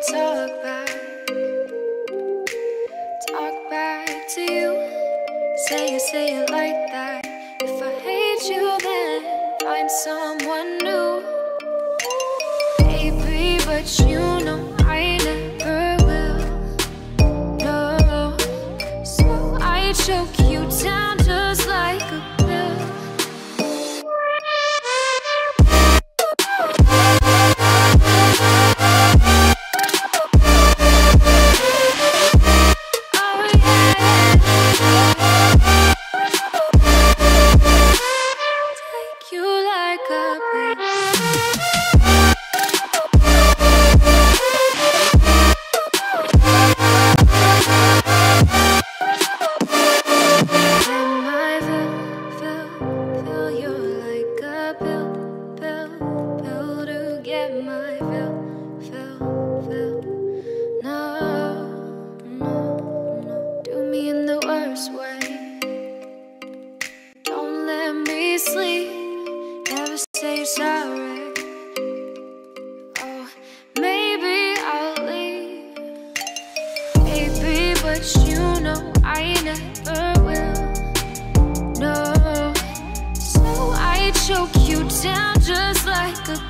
talk back to you. Say it like that. If I hate you, then find someone new. Baby, but you know I never will. No, so I choke you down just like a pill. Choke you down just like a